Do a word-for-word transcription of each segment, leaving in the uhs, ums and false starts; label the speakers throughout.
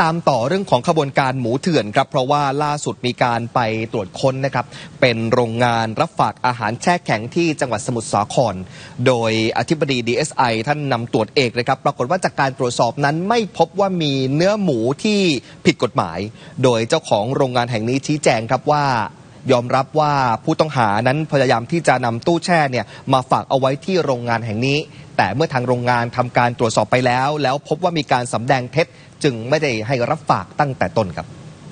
Speaker 1: ตามต่อเรื่องของขบวนการหมูเถื่อนครับเพราะว่าล่าสุดมีการไปตรวจค้นนะครับเป็นโรงงานรับฝากอาหารแช่แข็งที่จังหวัดสมุทรสาครโดยอธิบดี ดี เอส ไอ ท่านนำตรวจเอกนะครับปรากฏว่าจากการตรวจสอบนั้นไม่พบว่ามีเนื้อหมูที่ผิดกฎหมายโดยเจ้าของโรงงานแห่งนี้ชี้แจงครับว่ายอมรับว่าผู้ต้องหานั้นพยายามที่จะนำตู้แช่เนี่ยมาฝากเอาไว้ที่โรงงานแห่งนี้แต่เมื่อทางโรงงานทำการตรวจสอบไปแล้วแล้วพบว่ามีการสำแดงเท็จจึงไม่ได้ให้รับฝากตั้งแต่ต้นครับ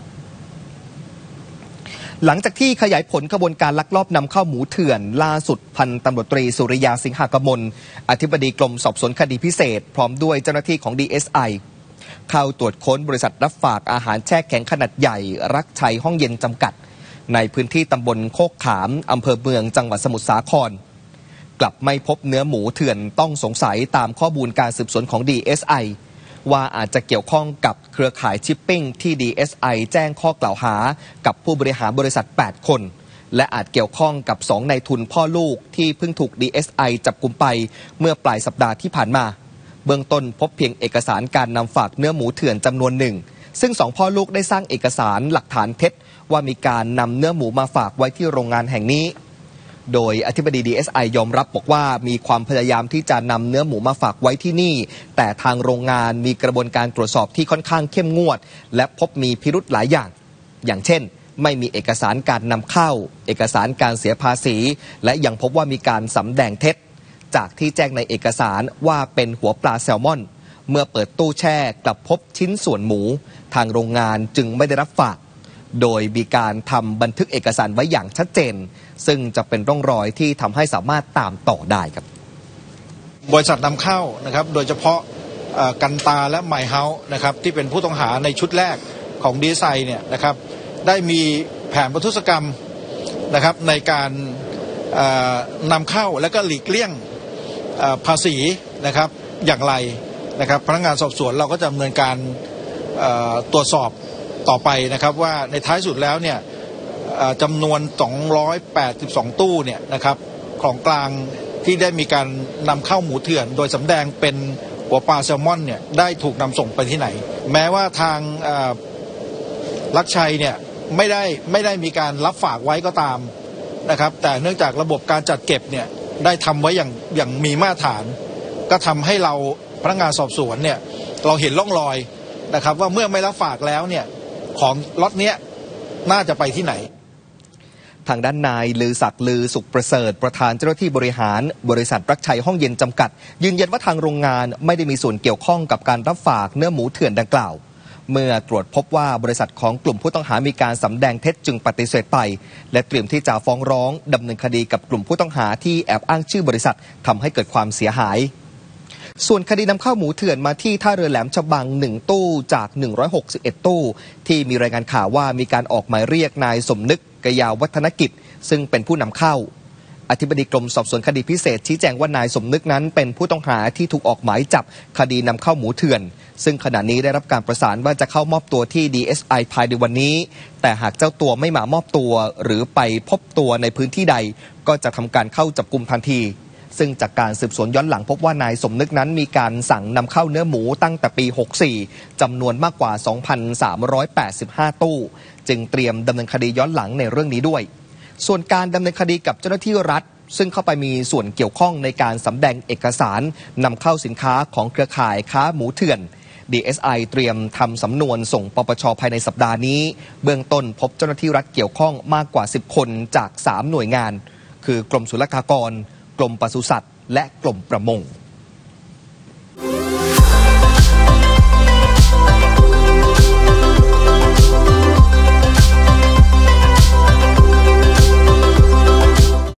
Speaker 1: หลังจากที่ขยายผลขบวนการลักลอบนำเข้าหมูเถื่อนล่าสุดพันตำรวจตรีสุริยาสิงหกมลอธิบดีกรมสอบสวนคดีพิเศษพร้อมด้วยเจ้าหน้าที่ของ ดี เอส ไอ เข้าตรวจค้นบริษัทรับฝากอาหารแช่แข็งขนาดใหญ่รักชัยห้องเย็นจำกัดในพื้นที่ตำบลโคกขามอำเภอเมืองจังหวัดสมุทรสาครกลับไม่พบเนื้อหมูเถื่อนต้องสงสัยตามข้อมูลการสืบสวนของ ดี เอส ไอ ว่าอาจจะเกี่ยวข้องกับเครือข่ายชิปปิ้งที่ ดี เอส ไอ แจ้งข้อกล่าวหากับผู้บริหารบริษัทแปดคนและอาจเกี่ยวข้องกับสองนายทุนพ่อลูกที่เพิ่งถูก ดี เอส ไอ จับกุมไปเมื่อปลายสัปดาห์ที่ผ่านมาเบื้องต้นพบเพียงเอกสารการนำฝากเนื้อหมูเถื่อนจำนวนหนึ่งซึ่งสองพ่อลูกได้สร้างเอกสารหลักฐานเท็จว่ามีการนำเนื้อหมูมาฝากไว้ที่โรงงานแห่งนี้โดยอธิบดี ดี เอส ไอ ยอมรับบอกว่ามีความพยายามที่จะนำเนื้อหมูมาฝากไว้ที่นี่แต่ทางโรงงานมีกระบวนการตรวจสอบที่ค่อนข้างเข้มงวดและพบมีพิรุธหลายอย่างอย่างเช่นไม่มีเอกสารการนำเข้าเอกสารการเสียภาษีและยังพบว่ามีการสำแดงเท็จจากที่แจ้งในเอกสารว่าเป็นหัวปลาแซลมอนเมื่อเปิดตู้แช่กลับพบชิ้นส่วนหมูทางโรงงานจึงไม่ได้รับฝากโดยมีการทำบันทึกเอกสารไว้อย่างชัดเจนซึ่งจะเป็นร่องรอยที่ทำให้สามารถตามต่อได้ครับ
Speaker 2: บริษัทนำเข้านะครับโดยเฉพาะกันตาและไมเฮาส์นะครับที่เป็นผู้ต้องหาในชุดแรกของดีไซน์เนี่ยนะครับได้มีแผนประทุษกรรมนะครับในการนำเข้าและก็หลีกเลี่ยงภาษีนะครับอย่างไรนะครับพนักงานสอบสวนเราก็จะดำเนินการตรวจสอบต่อไปนะครับว่าในท้ายสุดแล้วเนี่ยจำนวนสองร้อยแปดสิบสองตู้เนี่ยนะครับของกลางที่ได้มีการนำเข้าหมูเถื่อนโดยสำแดงเป็นหัวปลาแซลมอนเนี่ยได้ถูกนำส่งไปที่ไหนแม้ว่าทางลักชัยเนี่ยไม่ได้ไม่ได้มีการรับฝากไว้ก็ตามนะครับแต่เนื่องจากระบบการจัดเก็บเนี่ยได้ทำไว้อย่างอย่างมีมาตรฐานก็ทำให้เราพนักงานสอบสวนเนี่ยเราเห็นร่องรอยนะครับว่าเมื่อไม่รับฝากแล้วเนี่ยของล็อตเนี้ยน่าจะไปที่ไหน
Speaker 1: ทางด้านนายลือศักดิ์ลือสุขประเสริฐประธานเจ้าหน้าที่บริหารบริษัทรักชัยห้องเย็นจำกัดยืนยันว่าทางโรงงานไม่ได้มีส่วนเกี่ยวข้องกับการรับฝากเนื้อหมูเถื่อนดังกล่าวเมื่อตรวจพบว่าบริษัทของกลุ่มผู้ต้องหามีการสำแดงเท็จจึงปฏิเสธไปและเตรียมที่จะฟ้องร้องดำเนินคดีกับกลุ่มผู้ต้องหาที่แอบอ้างชื่อบริษัททำให้เกิดความเสียหายส่วนคดีนำเข้าหมูเถื่อนมาที่ท่าเรือแหลมฉบังหนึ่งตู้จากหนึ่งร้อยหกสิบเอ็ดตู้ที่มีรายงานข่าวว่ามีการออกหมายเรียกนายสมนึกกยาวัฒนกิจซึ่งเป็นผู้นำเข้าอธิบดีกรมสอบสวนคดีพิเศษชี้แจงว่านายสมนึกนั้นเป็นผู้ต้องหาที่ถูกออกหมายจับคดีนำเข้าหมูเถื่อนซึ่งขณะนี้ได้รับการประสานว่าจะเข้ามอบตัวที่ ดี เอส ไอ ภายในวันนี้แต่หากเจ้าตัวไม่มามอบตัวหรือไปพบตัวในพื้นที่ใดก็จะทำการเข้าจับกุมทันทีซึ่งจากการสืบสวนย้อนหลังพบว่านายสมนึกนั้นมีการสั่งนำเข้าเนื้อหมูตั้งแต่ปีหกสี่จำนวนมากกว่า สองพันสามร้อยแปดสิบห้า ตู้จึงเตรียมดำเนินคดีย้อนหลังในเรื่องนี้ด้วยส่วนการดำเนินคดีกับเจ้าหน้าที่รัฐซึ่งเข้าไปมีส่วนเกี่ยวข้องในการสำแดงเอกสารนำเข้าสินค้าของเครือข่ายค้าหมูเถื่อน ดี เอส ไอ เตรียมทำสำนวนส่งปปช.ภายในสัปดาห์นี้เบื้องต้นพบเจ้าหน้าที่รัฐเกี่ยวข้องมากกว่าสิบคนจากสามหน่วยงานคือกรมศุลกากรกรมปศุสัตว์และกรมประมง